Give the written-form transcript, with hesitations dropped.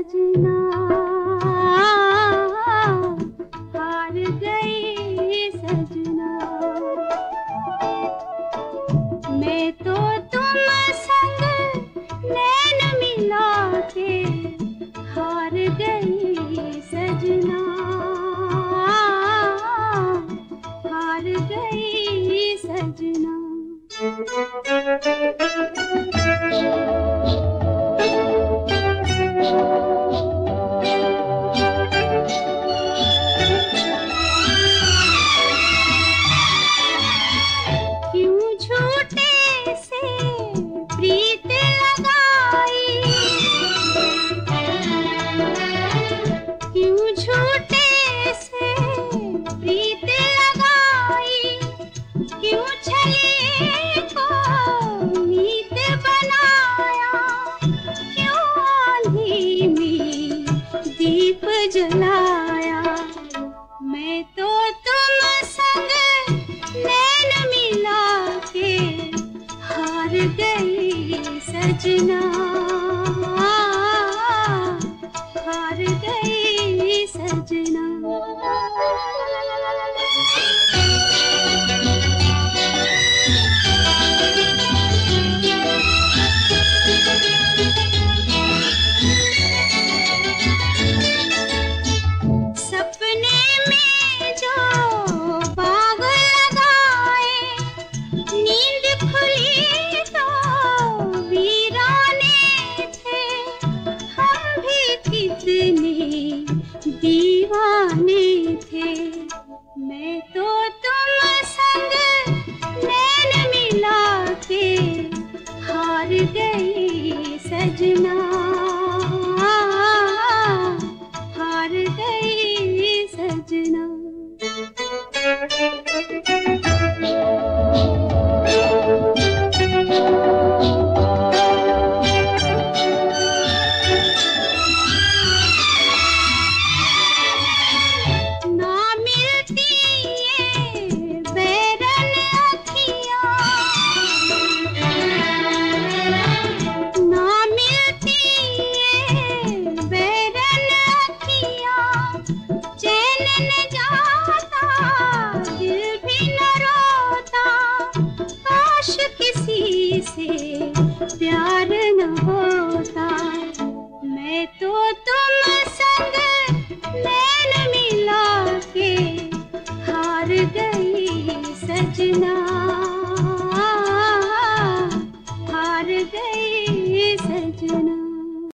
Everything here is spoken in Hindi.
सजना, हार गई सजना। मैं तो तुम संग नैन मिला के हार गई सजना, हार गई सजना। जलाया मैं तो तुम संग नैन मिला के हार गई सजना, हार गई सजना। दीवाने थे मैं तो तुम संग नैन मिला के हार गई सजना, हार गई सजना। से प्यार न होता मैं तो तुम संग नैन मिला के हार गई सजना।